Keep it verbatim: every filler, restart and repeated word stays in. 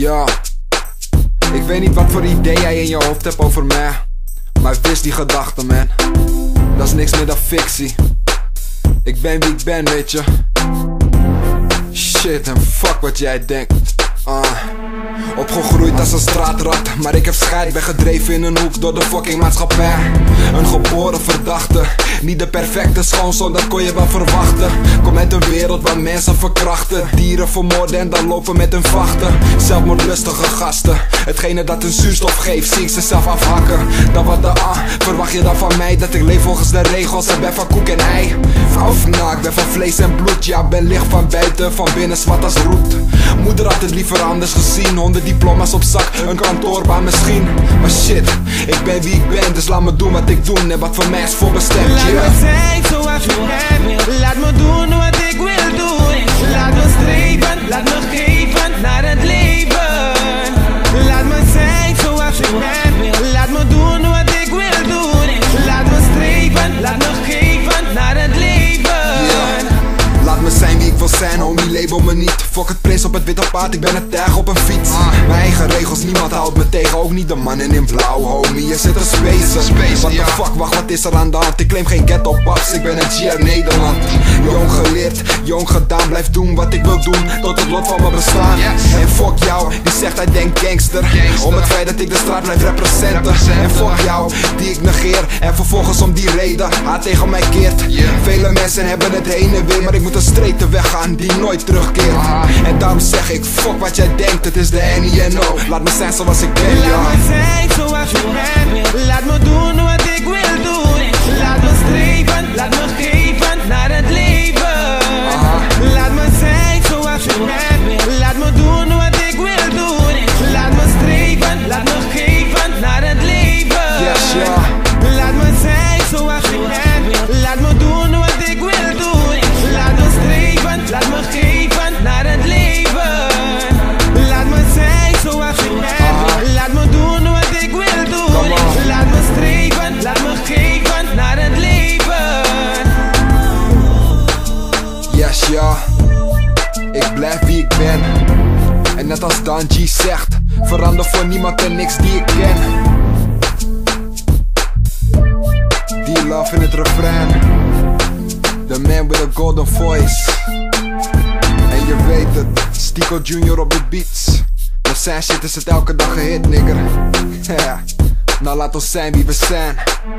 Ja, ik weet niet wat voor idee jij in je hoofd hebt over mij, maar wist die gedachten, man. Dat is niks meer dan fictie. Ik ben wie ik ben, weet je. Shit, en fuck wat jij denkt. uh. Opgegroeid als een straatrat, maar ik heb scheid. Ben gedreven in een hoek door de fucking maatschappij. Een geboren verdachte, niet de perfecte schoonzoon, dat kon je wel verwachten. Kom uit een wereld waar mensen verkrachten, dieren vermoorden en dan lopen met hun vachten. Zelfmoordlustige gasten, hetgene dat hun zuurstof geeft, zie ik ze zelf afhakken. Dan wat de ah, verwacht je dan van mij? Dat ik leef volgens de regels en ben van koek en ei. Of nou, ik ben van vlees en bloed, ja, ben licht van buiten, van binnen zwart als roet. Moeder had het liever anders gezien, honderd diploma's op zak, een kantoorbaan misschien. Maar shit, ik ben wie ik ben, dus laat me doen wat ik doe en wat voor mij is voorbestemd. Laat me zijn zoals je bent, laat me doen wat ik wil doen. Laat me streven, laat me geven naar het leven. Laat me zijn zoals je bent, laat me doen wat ik wil doen. Laat me streven, laat me geven naar het leven. Laat me zijn wie ik wil zijn, homie, label me niet. Fuck het prins op het witte paard, ik ben het tijger op een fiets. Mijn eigen regels, niemand houdt me tegen, ook niet de mannen in blauw, homie. Je zit een spacer, what the fuck, wacht, wat is er aan de hand? Ik claim geen ghetto paps, ik ben een G R Nederland. Jong geleerd, jong gedaan, blijf doen wat ik wil doen, tot het lot van me bestaan. En fuck jou, die zegt hij denkt gangster, om het feit dat ik de straat blijf representen. En fuck jou, die ik negeer, en vervolgens om die reden haat tegen mij keert. Vele mensen hebben het heen en weer, maar ik moet een straighte weg gaan die nooit terugkeert. En daarom zeg ik, fuck wat jij denkt, het is de N I N O. Laat me zijn zoals ik ben, ja. Laat me zijn zoals je bent, laat me doen wat ik wil doen. Laat me streven, laat me geven naar het leven. Laat me zijn zoals je bent, laat me doen wat ik wil doen. Laat me streven, laat me geven naar het leven. Yes, ja. Laat me zijn zoals je bent, laat me doen wat ik wil doen. Laat me streven, laat me geven naar het leven. Laat me zijn zoals je bent, laat me doen wat ik wil doen. Laat me streven, laat me geven naar het leven. Yes, ja. Ik blijf wie ik ben. En net als Dan G zegt, verander voor niemand en niks die ik ken. Die love in het refrein. The man with a golden voice. En je weet het, Stico Junior op de beats. Met zijn shit is het elke dag een hit, nigger. Ja, nou laat ons zijn wie we zijn.